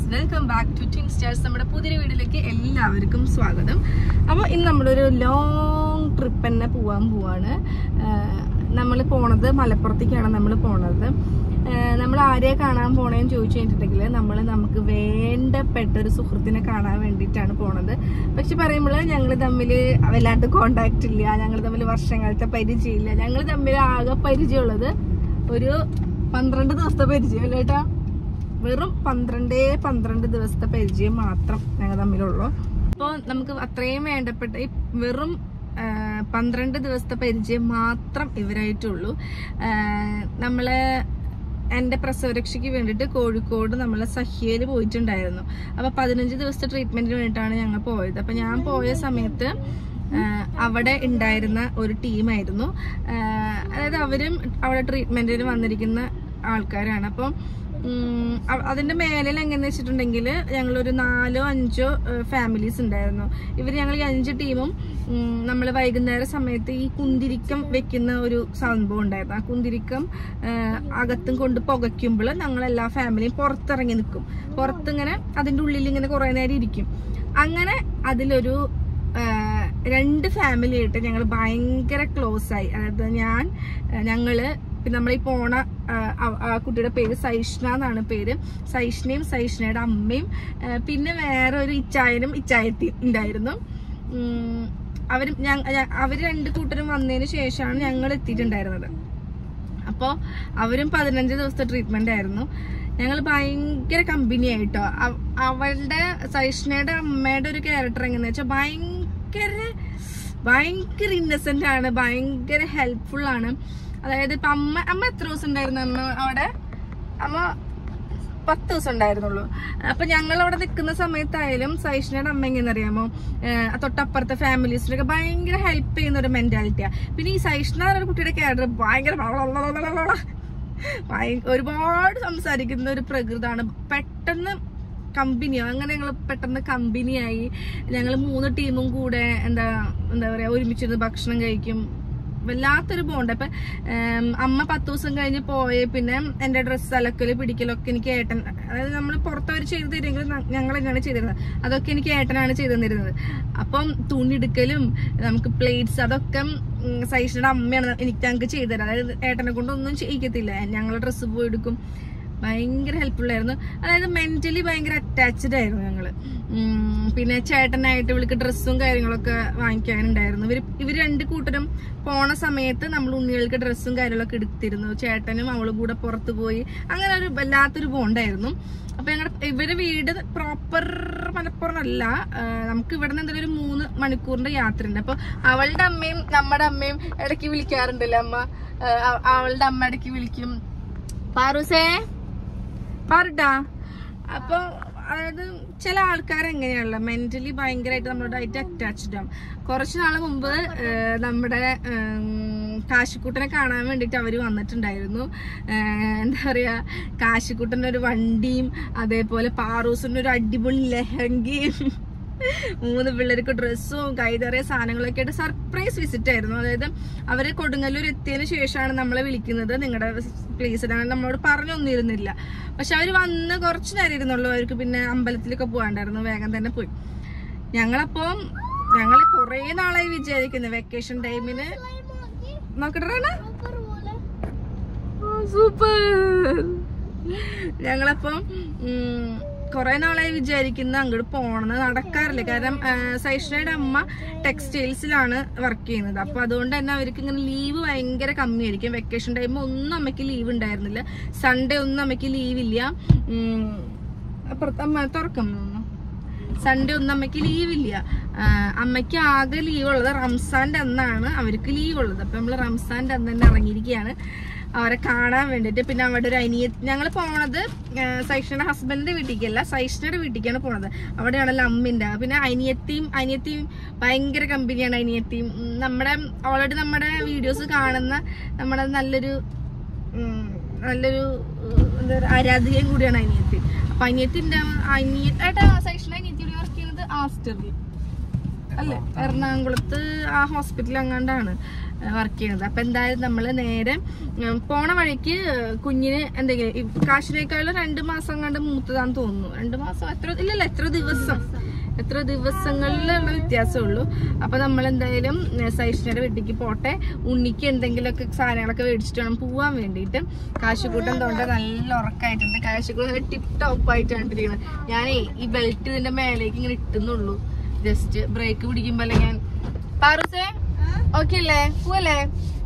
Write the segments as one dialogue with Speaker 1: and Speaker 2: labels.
Speaker 1: Welcome back to twin stars. നമ്മുടെ പുതിയ വീഡിയോയിലേക്ക് എല്ലാവർക്കും സ്വാഗതം. അപ്പോൾ ഇന്ന് നമ്മളൊരു ലോങ് ട്രിപ്പ് തന്നെ പോവാണ്. നമ്മൾ പോണത് മലപ്പുറത്തേക്കാണ്. നമ്മൾ പോണത് നമ്മൾ ആരെയെ കാണാൻ പോണേന്ന് ചോദിച്ചു കഴിഞ്ഞിട്ടുണ്ടെങ്കിൽ നമുക്ക് വേണ്ടപ്പെട്ട ഒരു സുഹൃത്തിനെ കാണാൻ വേണ്ടിയിട്ടാണ് പോണത്. പക്ഷെ പറയുമ്പോൾ ഞങ്ങൾ തമ്മിൽ വല്ലാണ്ട് കോണ്ടാക്ട് ഇല്ല, ഞങ്ങൾ തമ്മിൽ വർഷങ്ങളത്തെ പരിചയമില്ല. ഞങ്ങൾ തമ്മിൽ ആകെ പരിചയമുള്ളത് ഒരു 12 ദിവസത്തെ പരിചയം അല്ലേ ഏട്ടാ? വെറും 12 ദിവസത്തെ പരിചയം മാത്രം ഞങ്ങൾ തമ്മിലുള്ളൂ. അപ്പോൾ നമുക്ക് അത്രയും വേണ്ടപ്പെട്ട വെറും 12 ദിവസത്തെ പരിചയം മാത്രം ഇവരായിട്ടുള്ളൂ. നമ്മള് എൻ്റെ പ്രസവരക്ഷയ്ക്ക് വേണ്ടിയിട്ട് കോഴിക്കോട് നമ്മൾ സഹ്യയിൽ പോയിട്ടുണ്ടായിരുന്നു. അപ്പോൾ 15 ദിവസത്തെ ട്രീറ്റ്മെന്റിന് വേണ്ടിയിട്ടാണ് ഞങ്ങൾ പോയത്. അപ്പോൾ ഞാൻ പോയ സമയത്ത് അവിടെ ഉണ്ടായിരുന്ന ഒരു ടീമായിരുന്നു. അതായത് അവരും അവിടെ ട്രീറ്റ്മെന്റിന് വന്നിരിക്കുന്ന ആൾക്കാരാണ്. അപ്പം അതിന്റെ മേലിൽ എങ്ങനെയാന്ന് വെച്ചിട്ടുണ്ടെങ്കിൽ ഞങ്ങളൊരു 4-5 ഫാമിലീസ് ഉണ്ടായിരുന്നു. ഞങ്ങൾ ഈ 5 ടീമും നമ്മൾ വൈകുന്നേര സമയത്ത് ഈ കുന്തിരിക്കം വെക്കുന്ന ഒരു സംഭവം ഉണ്ടായിരുന്നു. ആ കുന്തിരിക്കം അകത്തും കൊണ്ട് പുകയ്ക്കുമ്പോൾ ഞങ്ങളെല്ലാ ഫാമിലിയും പുറത്തിറങ്ങി നിൽക്കും. പുറത്തിങ്ങനെ അതിൻ്റെ ഉള്ളിൽ ഇങ്ങനെ കുറേ നേരം ഇരിക്കും. അങ്ങനെ അതിലൊരു 2 ഫാമിലി ആയിട്ട് ഞങ്ങൾ ഭയങ്കര ക്ലോസ് ആയി. അതായത് ഞങ്ങള് പിന്നെ നമ്മളീ പോണ ആ കുട്ടിയുടെ പേര് സൈഷ്ണ എന്നാണ് പേര്. സൈഷ്ണയും സൈഷ്ണയുടെ അമ്മയും പിന്നെ വേറെ ഒരു ഇച്ചായനും ഇച്ചായത്തിയും ഉണ്ടായിരുന്നു. അവര് 2 കൂട്ടരും വന്നതിന് ശേഷമാണ് ഞങ്ങൾ എത്തിയിട്ടുണ്ടായിരുന്നത്. അപ്പോൾ അവരും 15 ദിവസത്തെ ട്രീറ്റ്മെന്റ് ആയിരുന്നു. ഞങ്ങൾ ഭയങ്കര കമ്പനി ആയിട്ടോ. അവളുടെ സൈഷ്ണയുടെ അമ്മയുടെ ഒരു ക്യാരക്ടർ എങ്ങനെയാ വെച്ചാൽ ഭയങ്കര ഇന്നസെന്റ് ആണ്, ഭയങ്കര ഹെൽപ്ഫുൾ ആണ്. അതായത് ഇപ്പൊ അമ്മ എത്ര ദിവസം ഉണ്ടായിരുന്നു അവിടെ? അമ്മ 10 ദിവസം ഉണ്ടായിരുന്നുള്ളൂ. അപ്പൊ ഞങ്ങൾ അവിടെ നിൽക്കുന്ന സമയത്തായാലും സൈഷ്ണയുടെ അമ്മ എങ്ങനെയറിയാമോ, തൊട്ടപ്പുറത്തെ ഫാമിലീസിനൊക്കെ ഭയങ്കര ഹെൽപ്പ് ചെയ്യുന്ന ഒരു മെന്റാലിറ്റിയാ. പിന്നെ ഈ സൈഷ്ണ എന്നൊരു കുട്ടിയുടെ ക്യാരക്ടർ ഭയങ്കര ഒരുപാട് സംസാരിക്കുന്ന ഒരു പ്രകൃതാണ്. പെട്ടെന്ന് കമ്പനിയാവും. അങ്ങനെ ഞങ്ങൾ പെട്ടെന്ന് കമ്പനിയായി. ഞങ്ങൾ 3 ടീമും കൂടെ എന്താ പറയാ ഒരുമിച്ചിരുന്ന് ഭക്ഷണം കഴിക്കും. വല്ലാത്തൊരു ബോണ്ട്. അപ്പൊ അമ്മ 10 ദിവസം കഴിഞ്ഞ് പോയ പിന്നെ എന്റെ ഡ്രസ്സ് അലക്കല് പിടിക്കലൊക്കെ എനിക്ക് ഏട്ടൻ, അതായത് നമ്മൾ പുറത്തവർ ചെയ്തു തരുമെങ്കിലും ഞങ്ങൾ തന്നെയാണ് ചെയ്തിരുന്നത്. അതൊക്കെ എനിക്ക് ഏട്ടനാണ് ചെയ്തു തന്നിരുന്നത്. അപ്പം തുണിയെടുക്കലും നമുക്ക് പ്ലേറ്റ്സ് അതൊക്കെ സൈഷ്ണയുടെ അമ്മയാണ് ഞങ്ങൾക്ക് ചെയ്തു തരാം. അതായത് ഏട്ടനെ കൊണ്ടൊന്നും ചെയ്യിക്കത്തില്ല. ഞങ്ങൾ ഡ്രസ്സ് പോയി എടുക്കും. ഭയങ്കര ഹെൽപ്ഫുൾ ആയിരുന്നു. അതായത് മെന്റലി ഭയങ്കര അറ്റാച്ച്ഡ് ആയിരുന്നു ഞങ്ങള്. പിന്നെ ചേട്ടനായിട്ട് ഇവൾക്ക് ഡ്രസ്സും കാര്യങ്ങളൊക്കെ വാങ്ങിക്കാനുണ്ടായിരുന്നു. ഇവര് 2 കൂട്ടരും പോണ സമയത്ത് നമ്മൾ ഉണ്ണികൾക്ക് ഡ്രസ്സും കാര്യങ്ങളൊക്കെ എടുത്തിരുന്നു. ചേട്ടനും അവളും കൂടെ പുറത്തു പോയി. അങ്ങനെ ഒരു വല്ലാത്തൊരു ബോണ്ടായിരുന്നു. അപ്പൊ ഇവരുടെ വീട് പ്രോപ്പർ മലപ്പുറം അല്ല. നമുക്ക് ഇവിടെ നിന്ന് എന്തായാലും ഒരു 3 മണിക്കൂറിന്റെ യാത്രയുണ്ട്. അപ്പൊ അവളുടെ അമ്മയും നമ്മുടെ അമ്മയും ഇടയ്ക്ക് വിളിക്കാറുണ്ടല്ലോ. അവളുടെ അമ്മ ഇടയ്ക്ക് വിളിക്കും, പാറൂസേ പാറുട്ടാ. അപ്പൊ അതായത് ചില ആൾക്കാർ എങ്ങനെയാണല്ലോ മെന്റലി ഭയങ്കരമായിട്ട് നമ്മളോടായിട്ട് അറ്റാച്ച്ഡ് ആവും. കുറച്ചു നാള് മുമ്പ് നമ്മുടെ കാശിക്കൂട്ടനെ കാണാൻ വേണ്ടിയിട്ട് അവര് വന്നിട്ടുണ്ടായിരുന്നു. എന്താ പറയാ, കാശിക്കൂട്ടൻ്റെ ഒരു വണ്ടിയും അതേപോലെ പാറൂസിന്റെ ഒരു അടിപൊളി ലെഹങ്കയും 3 പിള്ളേർക്ക് ഡ്രസ്സും കൈതറിയ സാധനങ്ങളൊക്കെ ആയിട്ട് സർപ്രൈസ് വിസിറ്റ് ആയിരുന്നു. അതായത് അവര് കൊടുങ്ങല്ലൂർ എത്തിയതിനു ശേഷമാണ് നമ്മളെ വിളിക്കുന്നത്, നിങ്ങളുടെ പ്ലേസിലാണ്. നമ്മളോട് പറഞ്ഞൊന്നിരുന്നില്ല. പക്ഷെ അവര് വന്ന് കുറച്ചു നേരം ഇരുന്നുള്ളൂ. അവർക്ക് പിന്നെ അമ്പലത്തിലൊക്കെ പോകാണ്ടായിരുന്നു. വേഗം തന്നെ പോയി. ഞങ്ങള് കൊറേ നാളായി വിചാരിക്കുന്നു വെക്കേഷൻ ടൈമിന് നോക്കട്ടെ. സൂപ്പർ. ഞങ്ങളപ്പം കുറെ നാളായി വിചാരിക്കുന്ന അങ്ങോട്ട് പോണെന്ന് നടക്കാറില്ല. കാരണം സൈഷ്ണയുടെ അമ്മ ടെക്സ്റ്റൈൽസിലാണ് വർക്ക് ചെയ്യുന്നത്. അപ്പൊ അതുകൊണ്ട് തന്നെ അവർക്ക് ഇങ്ങനെ ലീവ് ഭയങ്കര കമ്മിയായിരിക്കും. വെക്കേഷൻ ടൈം ഒന്നും അമ്മയ്ക്ക് ലീവ് ഉണ്ടായിരുന്നില്ല. സൺഡേ ഒന്നും അമ്മയ്ക്ക് ലീവില്ല. തുറക്കും സൺഡേ ഒന്നും അമ്മയ്ക്ക് ലീവില്ല. അമ്മയ്ക്ക് ആകെ ലീവ് ഉള്ളത് റംസാന്റെ അന്നാണ് അവർക്ക് ലീവ് ഉള്ളത്. അപ്പൊ നമ്മള് റംസാന്റെ അന്ന് തന്നെ ഇറങ്ങിയിരിക്കുകയാണ് അവരെ കാണാൻ വേണ്ടിട്ട്. പിന്നെ അവിടെ ഒരു ഞങ്ങൾ പോണത് സൈഷ്ണയുടെ ഹസ്ബൻഡിന്റെ വീട്ടിലേക്കല്ല, സൈഷ്ണയുടെ വീട്ടിലേക്കാണ് പോണത്. അവിടെയാണല്ലോ അമ്മിന്റെ. പിന്നെ അനിയത്തിയും ഭയങ്കര കമ്പനിയാണ്. അനിയത്തിയും ഓൾറെഡി നമ്മുടെ വീഡിയോസ് കാണുന്ന നമ്മുടെ നല്ലൊരു ആരാധികയും കൂടിയാണ് അനിയത്തി. അപ്പൊ സൈഷ്ണ അനിയത്തിയോട് വർക്ക് ചെയ്യുന്നത് ആസ്റ്ററിൽ അല്ലേ, എറണാകുളത്ത് ആ ഹോസ്പിറ്റൽ അങ്ങാണ്ടാണ്. വർക്ക് ചെയ്യുന്നത്. അപ്പൊ എന്തായാലും നമ്മള് നേരെ പോണ വഴിക്ക് കുഞ്ഞിന് എന്തെങ്കിലും കാശിനേക്കാളും 2 മാസം കണ്ട് മൂത്തതാന്ന് തോന്നുന്നു. 2 മാസം എത്ര ദിവസങ്ങളിലുള്ള വ്യത്യാസമുള്ളൂ. അപ്പൊ നമ്മൾ എന്തായാലും സൈഷ്ണയുടെ വീട്ടിലേക്ക് പോട്ടെ. ഉണ്ണിക്ക് എന്തെങ്കിലുമൊക്കെ സാധനങ്ങളൊക്കെ മേടിച്ചിട്ട് വേണം പോവാൻ വേണ്ടിയിട്ട്. കാശുകൂട്ടം തൊണ്ട നല്ല ഉറക്കായിട്ടുണ്ട്. കാശുകൂട്ടം ടിപ്പ് ടോപ്പ് ആയിട്ടാണ് ഇരിക്കുന്നത്. ഞാനേ ഈ ബെൽറ്റ് ഇതിന്റെ മേലേക്ക് ഇങ്ങനെ ഇട്ടുന്നുള്ളൂ. ജസ്റ്റ് ബ്രേക്ക് പിടിക്കുമ്പോ അല്ലെ ഞാൻ. പാറൂസേ ഓക്കെ അല്ലേ, പോവല്ലേ?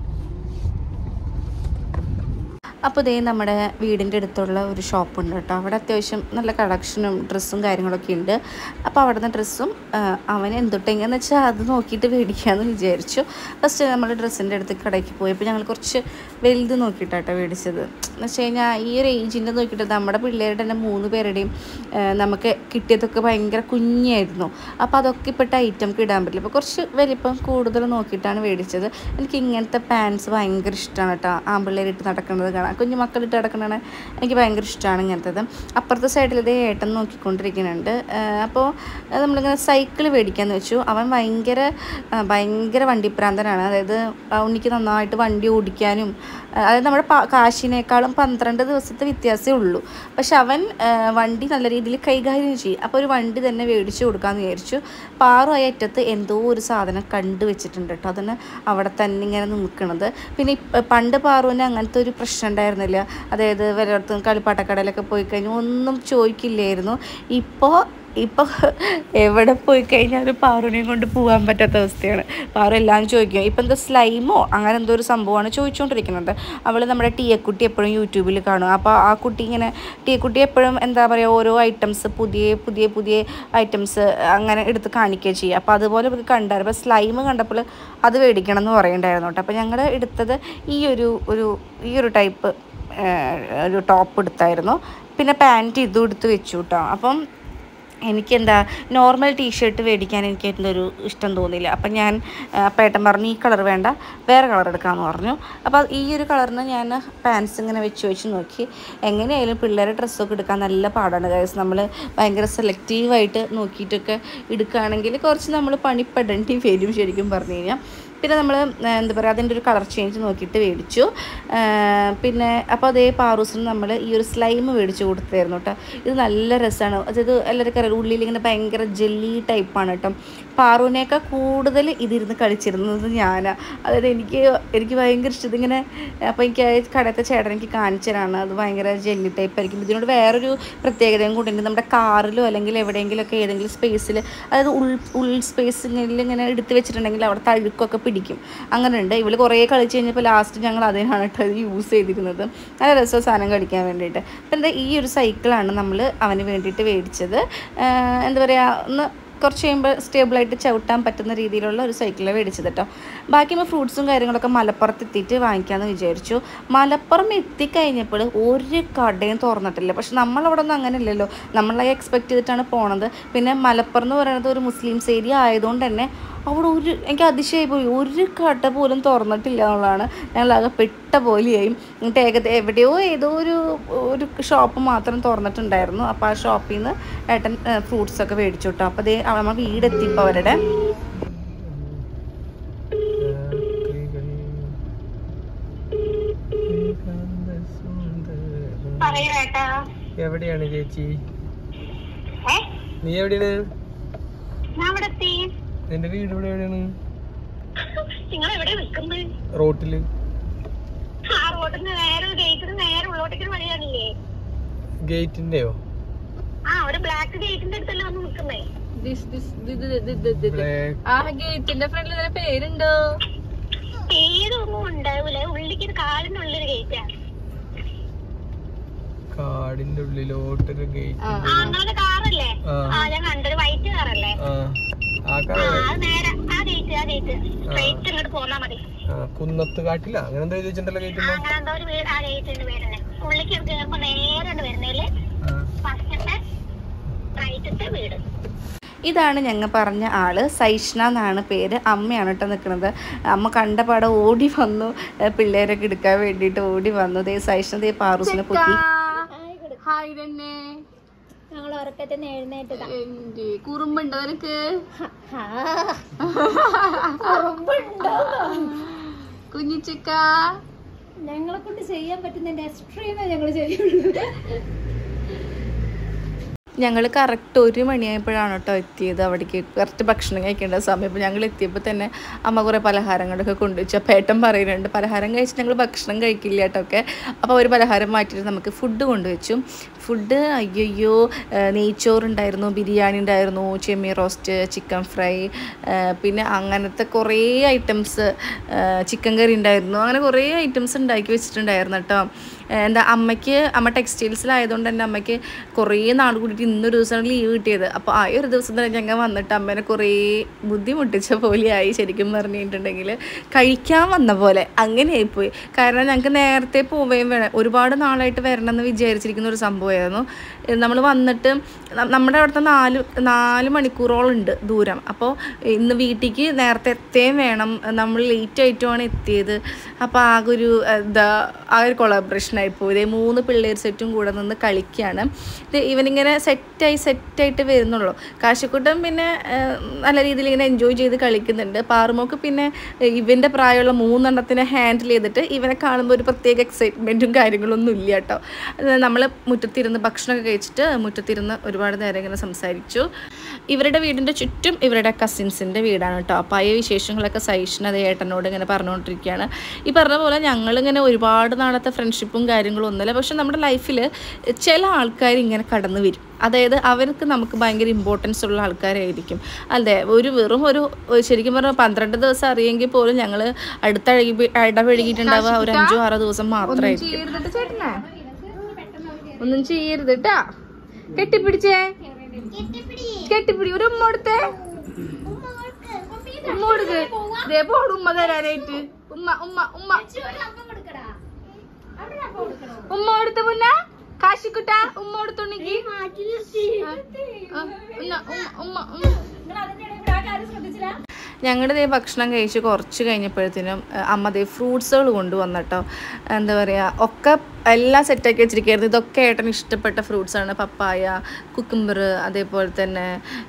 Speaker 1: അപ്പോൾ ഇതേ നമ്മുടെ വീടിൻ്റെ അടുത്തുള്ള ഒരു ഷോപ്പുണ്ട് കേട്ടോ. അവിടെ അത്യാവശ്യം നല്ല കളക്ഷനും ഡ്രസ്സും കാര്യങ്ങളൊക്കെ ഉണ്ട്. അപ്പോൾ അവിടെ നിന്ന് ഡ്രസ്സും അവന് എന്തൊട്ടെങ്കിലെന്ന് വെച്ചാൽ അത് നോക്കിയിട്ട് മേടിക്കാമെന്ന് വിചാരിച്ചു. ഫസ്റ്റ് നമ്മൾ ഡ്രസ്സിൻ്റെ അടുത്ത് കടയ്ക്ക് പോയപ്പോൾ ഞങ്ങൾ കുറച്ച് വലുത് നോക്കിയിട്ടാട്ടോ മേടിച്ചത്. എന്ന് വെച്ച് കഴിഞ്ഞാൽ ഈ ഒരു ഏജിൻ്റെ നോക്കിയിട്ട് നമ്മുടെ പിള്ളേരുടെ തന്നെ 3 പേരുടെയും നമുക്ക് കിട്ടിയതൊക്കെ ഭയങ്കര കുഞ്ഞായിരുന്നു. അപ്പോൾ അതൊക്കെ ഇപ്പോൾ ഐറ്റംക്ക് ഇടാൻ പറ്റില്ല. അപ്പോൾ കുറച്ച് വലിപ്പം കൂടുതൽ നോക്കിയിട്ടാണ് മേടിച്ചത്. എനിക്ക് ഇങ്ങനത്തെ പാൻസ് ഭയങ്കര ഇഷ്ടമാണ് കേട്ടോ. ആൺപിള്ളേരിട്ട് നടക്കുന്നത് കാണാം, കുഞ്ഞു മക്കളിട്ട് നടക്കുന്നതാണ് എനിക്ക് ഭയങ്കര ഇഷ്ടമാണ് ഇങ്ങനത്തത്. അപ്പുറത്തെ സൈഡിൽ ഇതേ ഏട്ടൻ നോക്കിക്കൊണ്ടിരിക്കുന്നുണ്ട്. അപ്പോൾ നമ്മളിങ്ങനെ സൈക്കിൾ മേടിക്കാമെന്ന് വെച്ചു. അവൻ ഭയങ്കര വണ്ടിപ്രാന്തനാണ്. അതായത് ഉണ്ണിക്ക് നന്നായിട്ട് വണ്ടി ഓടിക്കാനും, അതായത് നമ്മുടെ കാശിനേക്കാളും 12 ദിവസത്തെ വ്യത്യാസമേ ഉള്ളൂ. പക്ഷെ അവൻ വണ്ടി നല്ല രീതിയിൽ കൈകാര്യം ചെയ്യും. അപ്പോൾ ഒരു വണ്ടി തന്നെ മേടിച്ച് കൊടുക്കാമെന്ന് വിചാരിച്ചു. പാറു അറ്റത്ത് എന്തോ ഒരു സാധനം കണ്ടു വെച്ചിട്ടുണ്ട് കേട്ടോ. അതിന് അവിടെ തന്നെ ഇങ്ങനെ നിൽക്കുന്നത്. പിന്നെ പണ്ട് പാറുവിന് അങ്ങനത്തെ ഒരു പ്രശ്നം ഉണ്ടായിരുന്നില്ല. അതായത് വല്ലയിടത്തും കളിപ്പാട്ടക്കടയിലൊക്കെ പോയി കഴിഞ്ഞാൽ ഒന്നും ചോദിക്കില്ലായിരുന്നു. ഇപ്പോൾ എവിടെ പോയി കഴിഞ്ഞാലും പാറുവിനെയും കൊണ്ട് പോകാൻ പറ്റാത്ത അവസ്ഥയാണ്. പാറു എല്ലാം ചോദിക്കും. ഇപ്പം എന്താ സ്ലൈമോ അങ്ങനെ എന്തോ ഒരു സംഭവമാണ് ചോദിച്ചുകൊണ്ടിരിക്കുന്നത്. അവൾ നമ്മുടെ ടീയക്കുട്ടി എപ്പോഴും യൂട്യൂബിൽ കാണും. അപ്പോൾ ആ കുട്ടി ഇങ്ങനെ ടീയക്കുട്ടി എപ്പോഴും എന്താ പറയുക, ഓരോ ഐറ്റംസ് പുതിയ ഐറ്റംസ് അങ്ങനെ എടുത്ത് കാണിക്കുകയും ചെയ്യും. അപ്പോൾ അതുപോലെ നമുക്ക് കണ്ടായിരുന്നു. അപ്പോൾ സ്ലൈം കണ്ടപ്പോൾ അത് മേടിക്കണം എന്ന് പറയുന്നുണ്ടായിരുന്നു കേട്ടോ. അപ്പോൾ ഞങ്ങൾ എടുത്തത് ഈ ഒരു ടൈപ്പ് ഒരു ടോപ്പ് എടുത്തായിരുന്നു. പിന്നെ പാൻറ്റ് ഇതും എടുത്ത് വെച്ചു കേട്ടോ. അപ്പം എനിക്കെന്താ നോർമൽ ടീഷർട്ട് മേടിക്കാൻ എനിക്ക് എന്തൊരു ഇഷ്ടം തോന്നിയില്ല. അപ്പം ഞാൻ ഏട്ടൻ പറഞ്ഞു ഈ കളർ വേണ്ട, വേറെ കളർ എടുക്കാമെന്ന് പറഞ്ഞു. അപ്പോൾ ഈ ഒരു കളറിന് ഞാൻ പാൻസ് ഇങ്ങനെ വെച്ച് നോക്കി. എങ്ങനെയായാലും പിള്ളേരെ ഡ്രസ്സൊക്കെ എടുക്കാൻ നല്ല പാടാണ് ഗൈസ്. നമ്മൾ ഭയങ്കര സെലക്റ്റീവായിട്ട് നോക്കിയിട്ടൊക്കെ എടുക്കുകയാണെങ്കിൽ കുറച്ച് നമ്മൾ പണിപ്പെടേണ്ടി വരും ശരിക്കും പറഞ്ഞു കഴിഞ്ഞാൽ. പിന്നെ നമ്മൾ എന്താ പറയുക, അതിൻ്റെ ഒരു കളർ ചേഞ്ച് നോക്കിയിട്ട് മേടിച്ചു. പിന്നെ അപ്പോൾ അതേ പാറൂസിന് നമ്മൾ ഈ ഒരു സ്ലൈം മേടിച്ച് കൊടുത്തായിരുന്നു കേട്ടോ. ഇത് നല്ല രസമാണ്. അതായത് എല്ലാവർക്കും അറിയാം, ഉള്ളിൽ ഇങ്ങനെ ഭയങ്കര ജെല്ലി ടൈപ്പാണ് കേട്ടോ. പാറുവിനേക്കാൾ കൂടുതൽ ഇതിരുന്ന് കളിച്ചിരുന്നത് ഞാനാണ്. അതായത് എനിക്ക് ഭയങ്കര ഇഷ്ടം ഇതിങ്ങനെ. അപ്പോൾ എനിക്ക് കടത്തെ ചേട്ടൻ എനിക്ക് കാണിച്ചതാണ്. അത് ഭയങ്കര ജെല്ലി ടൈപ്പ് ആയിരിക്കും. ഇതിനോട് വേറൊരു പ്രത്യേകതയും കൂടെ ഉണ്ട്. നമ്മുടെ കാറിലോ അല്ലെങ്കിൽ എവിടെയെങ്കിലുമൊക്കെ ഏതെങ്കിലും സ്പേസിൽ, അതായത് ഉൾ സ്പേസിൽ ഇങ്ങനെ എടുത്ത് വെച്ചിട്ടുണ്ടെങ്കിൽ അവിടെ തഴുക്കൊക്കെ പിടിക്കും. അങ്ങനെ ഉണ്ട്. ഇവൾ കുറേ കളിച്ച് കഴിഞ്ഞപ്പോൾ ലാസ്റ്റ് ഞങ്ങൾ അതിനാണ് കേട്ടോ അത് യൂസ് ചെയ്തിരുന്നത്. നല്ല രസം സാധനം കളിക്കാൻ വേണ്ടിയിട്ട്. അപ്പം എന്താ ഈ ഒരു സൈക്കിളാണ് നമ്മൾ അവന് വേണ്ടിയിട്ട് മേടിച്ചത്. എന്താ പറയുക, ഒന്ന് കുറച്ച് കഴിയുമ്പോൾ സ്റ്റേബിളായിട്ട് ചവിട്ടാൻ പറ്റുന്ന രീതിയിലുള്ള ഒരു സൈക്കിളാണ് മേടിച്ചത് കേട്ടോ. ബാക്കി നമ്മൾ ഫ്രൂട്ട്സും കാര്യങ്ങളൊക്കെ മലപ്പുറത്ത് എത്തിയിട്ട് വാങ്ങിക്കാമെന്ന് വിചാരിച്ചു. മലപ്പുറം എത്തിക്കഴിഞ്ഞപ്പോൾ ഒരു കടയും തുറന്നിട്ടില്ല. പക്ഷെ നമ്മളവിടെ ഒന്നും അങ്ങനെ ഇല്ലല്ലോ, നമ്മളെ എക്സ്പെക്ട് ചെയ്തിട്ടാണ് പോണത്. പിന്നെ മലപ്പുറം എന്ന് പറയുന്നത് ഒരു മുസ്ലിംസ് ഏരിയ ആയതുകൊണ്ട് തന്നെ അവിടെ എനിക്ക് അതിശയമായി പോയി. ഒരു കട പോലും തുറന്നിട്ടില്ല എന്നുള്ളതാണ്. ഞങ്ങളാകെ പെട്ട പോലെയായി. എന്നിട്ട് എവിടെയോ ഏതോ ഒരു ഷോപ്പ് മാത്രം തുറന്നിട്ടുണ്ടായിരുന്നു. അപ്പോൾ ആ ഷോപ്പിൽ നിന്ന് ഏട്ടൻ ഫ്രൂട്ട്സൊക്കെ മേടിച്ചു കേട്ടോ. അപ്പോൾ അതേ നമ്മൾ വീടെത്തിപ്പോൾ അവരുടെ
Speaker 2: എവിടെയാണ് ചേച്ചി? നീ എവിടെയാണ്? നിന്റെ വീട് എവിടെയാണ്? റോട്ടില്. ഗേറ്റിന്റെയോ?
Speaker 1: ഗേറ്റിന്റെ ഫ്രണ്ടിൽ പേരുണ്ടോ?
Speaker 3: പേരൊന്നും ഉണ്ടാവൂല. ഉള്ളിക്ക് കാടിന്റെ ഉള്ളിൽ ഗേറ്റാണ്.
Speaker 2: കാടിന്റെ ഉള്ളിലോട്ടൊരു ഗേറ്റ്.
Speaker 3: കാറല്ലേ? ഞാൻ കണ്ടൊരു വൈറ്റ് കാറല്ലേ?
Speaker 2: കുന്നത്ത് കാട്ടില്ല അങ്ങനെ എന്തോ ചോദിച്ചിട്ടുണ്ടല്ലോ ഗേറ്റ്.
Speaker 1: ഇതാണ് ഞങ്ങൾ പറഞ്ഞ ആള്. സൈഷ്ണ എന്നാണ് പേര്. അമ്മയാണ് കേട്ടോ നിൽക്കുന്നത്. അമ്മ കണ്ടപാടെ ഓടി വന്നു, പിള്ളേരൊക്കെ എടുക്കാൻ വേണ്ടിയിട്ട് ഓടി വന്നു. ദേ സൈഷ്ണ ദേ പാറൂസിനെ പൊത്തി. ഹായ് തന്നെ.
Speaker 3: ഞങ്ങൾ ഉറക്കത്തിന് എഴുന്നേറ്റതാ.
Speaker 1: കുറുമ്പുണ്ടോ നിനക്ക്? കുഞ്ഞിച്ചിക്ക
Speaker 4: ഞങ്ങളെ കൊണ്ട് ചെയ്യാൻ പറ്റുന്നതിന്റെ എക്സ്ട്രീമേ ഞങ്ങൾ ചെയ്യുള്ളൂ.
Speaker 1: ഞങ്ങൾ കറക്റ്റ് 1 മണിയായപ്പോഴാണ് കേട്ടോ എത്തിയത് അവിടേക്ക്. കറക്റ്റ് ഭക്ഷണം കഴിക്കേണ്ട സമയം. അപ്പോൾ ഞങ്ങൾ എത്തിയപ്പോൾ തന്നെ അമ്മ കുറേ പലഹാരങ്ങളൊക്കെ കൊണ്ടുവച്ചു. അപ്പോൾ ഏട്ടൻ പറയുന്നുണ്ട് പലഹാരം കഴിച്ച് ഞങ്ങൾ ഭക്ഷണം കഴിക്കില്ല കേട്ടോ ഒക്കെ. അപ്പോൾ ഒരു പലഹാരം മാറ്റിയിട്ട് നമുക്ക് ഫുഡ് കൊണ്ടുവച്ചു. ഫുഡ് അയ്യോ നെയ്ച്ചോറുണ്ടായിരുന്നു, ബിരിയാണി ഉണ്ടായിരുന്നു, ചെമ്മീൻ റോസ്റ്റ്, ചിക്കൻ ഫ്രൈ, പിന്നെ അങ്ങനത്തെ കുറേ ഐറ്റംസ്, ചിക്കൻ കറി ഉണ്ടായിരുന്നു. അങ്ങനെ കുറേ ഐറ്റംസ് ഉണ്ടാക്കി വെച്ചിട്ടുണ്ടായിരുന്നു കേട്ടോ. എന്താ അമ്മ ടെക്സ്റ്റൈൽസിലായതുകൊണ്ട് തന്നെ അമ്മയ്ക്ക് കുറേ നാൾ കൂടിയിട്ട് ഇന്നൊരു ദിവസമാണ് ലീവ് കിട്ടിയത്. അപ്പോൾ ആ ഒരു ദിവസം തന്നെ ഞങ്ങൾ വന്നിട്ട് അമ്മേനെ കുറേ ബുദ്ധിമുട്ടിച്ച പോലെയായി. ശരിക്കും പറഞ്ഞിട്ടുണ്ടെങ്കിൽ കഴിക്കാൻ വന്ന പോലെ അങ്ങനെയായിപ്പോയി. കാരണം ഞങ്ങൾക്ക് നേരത്തെ പോവുകയും വേണം, ഒരുപാട് നാളായിട്ട് വരണമെന്ന് വിചാരിച്ചിരിക്കുന്ന ഒരു സംഭവമായിരുന്നു. നമ്മൾ വന്നിട്ട് നമ്മുടെ അവിടുത്തെ 4 മണിക്കൂറോളം ഉണ്ട് ദൂരം. അപ്പോൾ ഇന്ന് വീട്ടിലേക്ക് നേരത്തെ എത്തുകയും വേണം. നമ്മൾ ലേറ്റ് ആയിട്ടുമാണ് എത്തിയത്. അപ്പോൾ ആ ഒരു കൊളാബറേഷൻ ആയിപ്പോയി. ഇതേ 3 പിള്ളേർ സെറ്റും കൂടെ നിന്ന് കളിക്കുകയാണ്. ഇവനിങ്ങനെ സെറ്റായിട്ട് വരുന്നുള്ളൂ. കാശിക്കുട്ടൻ പിന്നെ നല്ല രീതിയിൽ ഇങ്ങനെ എൻജോയ് ചെയ്ത് കളിക്കുന്നുണ്ട്. പാറുമോക്ക് പിന്നെ ഇവൻ്റെ പ്രായമുള്ള 3 എണ്ണത്തിനെ ഹാൻഡിൽ ചെയ്തിട്ട് ഇവനെ കാണുമ്പോൾ ഒരു പ്രത്യേക എക്സൈറ്റ്മെൻറ്റും കാര്യങ്ങളൊന്നും ഇല്ല കേട്ടോ. നമ്മൾ മുറ്റത്തിരുന്ന് ഭക്ഷണമൊക്കെ കഴിച്ചിട്ട് മുറ്റത്തിരുന്ന് ഒരുപാട് നേരം ഇങ്ങനെ സംസാരിച്ചു. ഇവരുടെ വീടിൻ്റെ ചുറ്റും ഇവരുടെ കസിൻസിൻ്റെ വീടാണ് കേട്ടോ. അപ്പോൾ ആ വിശേഷങ്ങളൊക്കെ സൈഷിന് അത് ഏട്ടനോട് ഇങ്ങനെ പറഞ്ഞുകൊണ്ടിരിക്കുകയാണ്. ഈ പറഞ്ഞ പോലെ ഞങ്ങളിങ്ങനെ ഒരുപാട് നാളത്തെ ഫ്രണ്ട്ഷിപ്പും കാര്യങ്ങളും ഒന്നുമില്ല. പക്ഷെ നമ്മുടെ ലൈഫിൽ ചില ആൾക്കാർ ഇങ്ങനെ കടന്നു വരും. അതായത് അവർക്ക് നമുക്ക് ഭയങ്കര ഇമ്പോർട്ടൻസ് ഉള്ള ആൾക്കാരായിരിക്കും. അതെ, വെറും ശരിക്കും പറഞ്ഞാൽ 12 ദിവസം അറിയെങ്കിൽ പോലും ഞങ്ങൾ ഇടപഴകിയിട്ടുണ്ടാവുക ഒരു 5-6 ദിവസം മാത്രമായിരിക്കും. ഒന്നും ചെയ്യരുത് കേട്ടാ. കെട്ടിപ്പിടിച്ചേ, കെട്ടിപ്പിടി. ഒരു ഉമ്മ കൊടുത്തേ, ഉമ്മ കൊടുക്ക്. പോടും ഉമ്മ തരാനായിട്ട്. ഉമ്മ കൊടുത്ത മുന്ന കാശിക്കുട്ട ഉമ്മ കൊടുത്തോണ്ടെങ്കിൽ ഞങ്ങളുടെ ഭക്ഷണം കഴിച്ച് കുറച്ച് കഴിഞ്ഞപ്പോഴത്തേനും അമ്മ ഫ്രൂട്ട്സുകൾ കൊണ്ടുവന്നിട്ടോ. എന്താ പറയുക, ഒക്കെ എല്ലാം സെറ്റാക്കി വെച്ചിരിക്കുകയായിരുന്നു. ഇതൊക്കെ ഏട്ടന് ഇഷ്ടപ്പെട്ട ഫ്രൂട്ട്സാണ്. പപ്പായ, കുക്കുംബർ, അതേപോലെ തന്നെ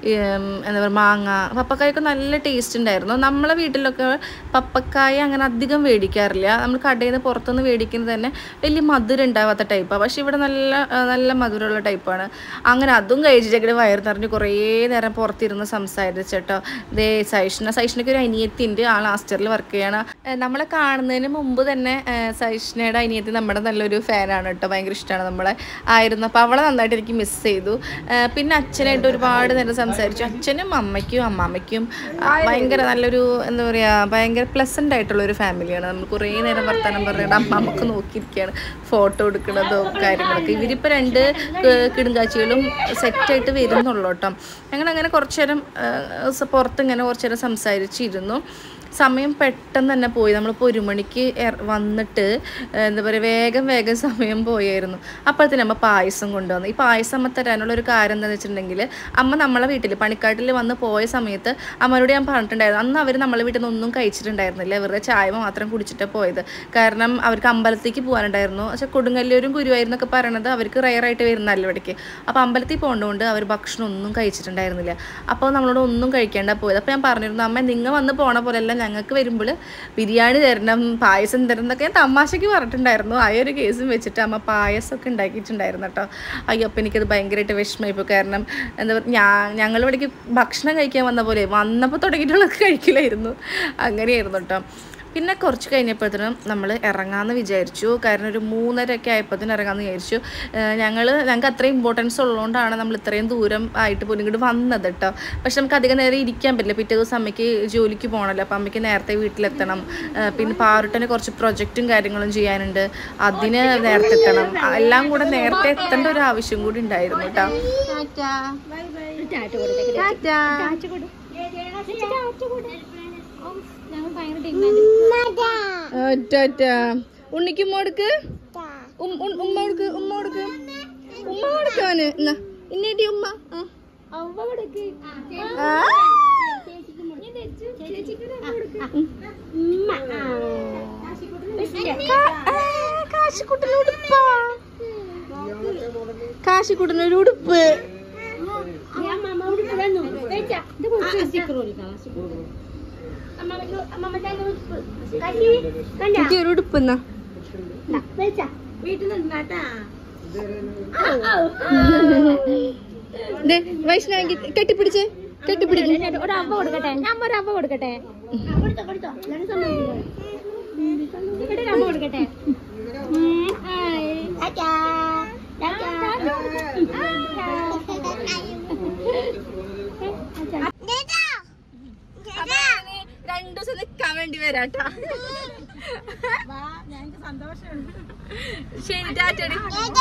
Speaker 1: എന്താ പറയുക മാങ്ങ. പപ്പക്കായൊക്കെ നല്ല ടേസ്റ്റ് ഉണ്ടായിരുന്നു. നമ്മളെ വീട്ടിലൊക്കെ പപ്പക്കായ അങ്ങനെ അധികം മേടിക്കാറില്ല. നമ്മൾ കടയിൽ നിന്ന് പുറത്തുനിന്ന് മേടിക്കുന്നത് തന്നെ വലിയ മധുരം ഉണ്ടാവാത്ത ടൈപ്പാണ്. പക്ഷെ ഇവിടെ നല്ല മധുരമുള്ള ടൈപ്പാണ്. അങ്ങനെ അതും കഴിച്ചിട്ട് വയറ് നിറഞ്ഞ് കുറേ നേരം പുറത്തിരുന്ന് സംസാരിച്ചിട്ടോ. സൈഷിനൊക്കെ ഒരു അനിയത്തി ഉണ്ട്. ആ ലാസ്റ്ററിൽ വർക്ക് ചെയ്യണം. നമ്മളെ കാണുന്നതിന് മുമ്പ് തന്നെ സൈഷിനയുടെ അനിയത്തി നമ്മുടെ നല്ലൊരു ഫാനാണ് കേട്ടോ. ഭയങ്കര ഇഷ്ടമാണ് നമ്മളെ ആയിരുന്നു. അപ്പോൾ അവളെ നന്നായിട്ട് എനിക്ക് മിസ് ചെയ്തു. പിന്നെ അച്ഛനായിട്ട് ഒരുപാട് നേരം സംസാരിച്ചു. അച്ഛനും അമ്മയ്ക്കും അമ്മാമ്മയ്ക്കും ഭയങ്കര നല്ലൊരു എന്താ പറയുക, ഭയങ്കര പ്ലസൻ്റ് ആയിട്ടുള്ളൊരു ഫാമിലിയാണ്. നമ്മൾ കുറേ നേരം വർത്താനം പറഞ്ഞിട്ട് അമ്മാമ്മക്ക് നോക്കിയിരിക്കുകയാണ്, ഫോട്ടോ എടുക്കുന്നതും കാര്യങ്ങളൊക്കെ. ഇവരിപ്പോൾ 2 കിടുങ്കാച്ചികളും സെറ്റായിട്ട് വരുന്നുള്ളൂ കേട്ടോ. ഞങ്ങളങ്ങനെ കുറച്ച് നേരം പുറത്തിങ്ങനെ കുറച്ച് നേരം സംസാരിച്ചിരുന്നു. സമയം പെട്ടെന്ന് തന്നെ പോയി. നമ്മളിപ്പോൾ 1 മണിക്ക് വന്നിട്ട് എന്താ പറയുക വേഗം സമയം പോയായിരുന്നു. അപ്പോഴത്തേനും അമ്മ പായസം കൊണ്ടുവന്നു. ഈ പായസം അമ്മ തരാനുള്ള ഒരു കാര്യം എന്താണെന്ന് വെച്ചിട്ടുണ്ടെങ്കിൽ, അമ്മ നമ്മളെ വീട്ടിൽ പണിക്കാട്ടിൽ വന്ന് പോയ സമയത്ത് അമ്മയോട് ഞാൻ പറഞ്ഞിട്ടുണ്ടായിരുന്നു, അന്ന് അവർ നമ്മളെ വീട്ടിൽ നിന്ന് ഒന്നും കഴിച്ചിട്ടുണ്ടായിരുന്നില്ല. വെറുതെ ചായ മാത്രം കുടിച്ചിട്ട് പോയത്. കാരണം അവർക്ക് അമ്പലത്തേക്ക് പോകാനുണ്ടായിരുന്നു. പക്ഷേ കൊടുങ്ങല്ലൂരും ഗുരുവായൂരെന്നൊക്കെ പറയണത് അവർക്ക് റയറായിട്ട് വരുന്നല്ലോ ഇവിടേക്ക്. അപ്പോൾ അമ്പലത്തിൽ പോകുന്നതുകൊണ്ട് അവർ ഭക്ഷണം ഒന്നും കഴിച്ചിട്ടുണ്ടായിരുന്നില്ല. അപ്പോൾ നമ്മളോട് ഒന്നും കഴിക്കേണ്ട പോയത്. അപ്പോൾ ഞാൻ പറഞ്ഞിരുന്നു, അമ്മ നിങ്ങൾ വന്ന് പോണ പോലെയല്ല, ഞങ്ങൾക്ക് വരുമ്പോൾ ബിരിയാണി തരണം, പായസം തരണം എന്നൊക്കെ ഞാൻ തമാശയ്ക്ക് പറഞ്ഞിട്ടുണ്ടായിരുന്നു. ആ ഒരു കേസും വെച്ചിട്ട് അമ്മ പായസമൊക്കെ ഉണ്ടാക്കിയിട്ടുണ്ടായിരുന്നു കേട്ടോ. അയ്യോ, അപ്പം എനിക്കത് ഭയങ്കരമായിട്ട് വിഷമമായിപ്പോൾ. കാരണം എന്താ പറയുക, ഞങ്ങളിവിടേക്ക് ഭക്ഷണം കഴിക്കാൻ വന്ന പോലെ വന്നപ്പോൾ തുടങ്ങിയിട്ടുള്ളത് കഴിക്കില്ലായിരുന്നു. അങ്ങനെയായിരുന്നു കേട്ടോ. പിന്നെ കുറച്ച് കഴിഞ്ഞപ്പോഴത്തേനും നമ്മൾ ഇറങ്ങാമെന്ന് വിചാരിച്ചു. കാരണം ഒരു 3:30 ആയപ്പോഴത്തേനും ഇറങ്ങാമെന്ന് വിചാരിച്ചു. ഞങ്ങൾക്ക് അത്രയും ഇമ്പോർട്ടൻസ് ഉള്ളതുകൊണ്ടാണ് നമ്മൾ ഇത്രയും ദൂരം ആയിട്ട് പോലും ഇങ്ങോട്ട് വന്നത് കേട്ടോ. പക്ഷെ നമുക്ക് അധികം നേരം ഇരിക്കാൻ പറ്റില്ല. പിറ്റേ ദിവസം അമ്മയ്ക്ക് ജോലിക്ക് പോകണമല്ലോ. അപ്പോൾ അമ്മയ്ക്ക് നേരത്തെ വീട്ടിലെത്തണം. പിന്നെ പാറുട്ടന് കുറച്ച് പ്രൊജക്റ്റും കാര്യങ്ങളും ചെയ്യാനുണ്ട്, അതിന് നേരത്തെ എത്തണം. എല്ലാം കൂടെ നേരത്തെ എത്തേണ്ട ഒരു ആവശ്യം കൂടി ഉണ്ടായിരുന്നു കേട്ടോ. ഉണ്ണിക്ക് ഉമ്മ കൊടുക്ക്, ഉമ്മ കൊടുക്കാന് ഇന്നേറ്റി ഉമ്മ. കാശിക്കുട്ടനൊരു ഉടുപ്പ്. എനിക്ക് ഒരു ഉടുപ്പ് എന്നാ വൈഷ്ണവി കെട്ടിപ്പിടിച്ചേ കെട്ടിപ്പിടിക്കും
Speaker 4: ഒരമ്മ കൊടുക്കട്ടെ ഞാൻ ഒരമ്മ കൊടുക്കട്ടെ അമ്മ കൊടുക്കട്ടെ
Speaker 1: രണ്ടു ദിവസം നിക്കാൻ വേണ്ടി വരാട്ടാ ശരി ടാറ്റടി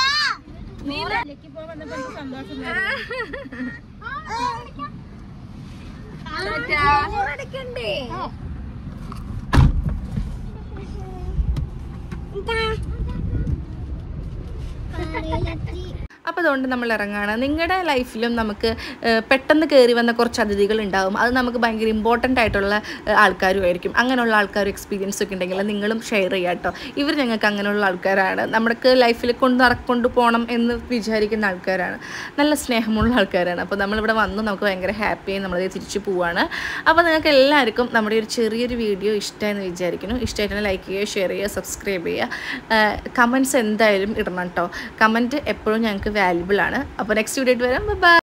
Speaker 1: അപ്പോൾ അതുകൊണ്ട് നമ്മൾ ഇറങ്ങുകയാണ്. നിങ്ങളുടെ ലൈഫിലും നമുക്ക് പെട്ടെന്ന് കയറി വന്ന കുറച്ച് അതിഥികൾ ഉണ്ടാകും. അത് നമുക്ക് ഭയങ്കര ഇമ്പോർട്ടൻ്റ് ആയിട്ടുള്ള ആൾക്കാരുമായിരിക്കും. അങ്ങനെയുള്ള ആൾക്കാർ എക്സ്പീരിയൻസ് ഒക്കെ ഉണ്ടെങ്കിൽ നിങ്ങളും ഷെയർ ചെയ്യാം കേട്ടോ. ഇവർ ഞങ്ങൾക്ക് അങ്ങനെയുള്ള ആൾക്കാരാണ്. നമുക്ക് ലൈഫിൽ കൊണ്ടു പോകണം എന്ന് വിചാരിക്കുന്ന ആൾക്കാരാണ്. നല്ല സ്നേഹമുള്ള ആൾക്കാരാണ്. അപ്പോൾ നമ്മളിവിടെ വന്നു നമുക്ക് ഭയങ്കര ഹാപ്പിയായി നമ്മളത് തിരിച്ചു പോവുകയാണ്. അപ്പോൾ നിങ്ങൾക്ക് എല്ലാവർക്കും നമ്മുടെ ഒരു ചെറിയൊരു വീഡിയോ ഇഷ്ടമായെന്ന് വിചാരിക്കുന്നു. ഇഷ്ടമായിട്ടുണ്ടെങ്കിൽ ലൈക്ക് ചെയ്യുക, ഷെയർ ചെയ്യുക, സബ്സ്ക്രൈബ് ചെയ്യുക. കമൻറ്റ്സ് എന്തായാലും ഇടണം കേട്ടോ. കമൻറ്റ് എപ്പോഴും ഞങ്ങൾക്ക് വാല്യുബിൾ ആണ്. അപ്പോൾ നെക്സ്റ്റ് വീഡിയോ ആയിട്ട് വരാം. ബൈ.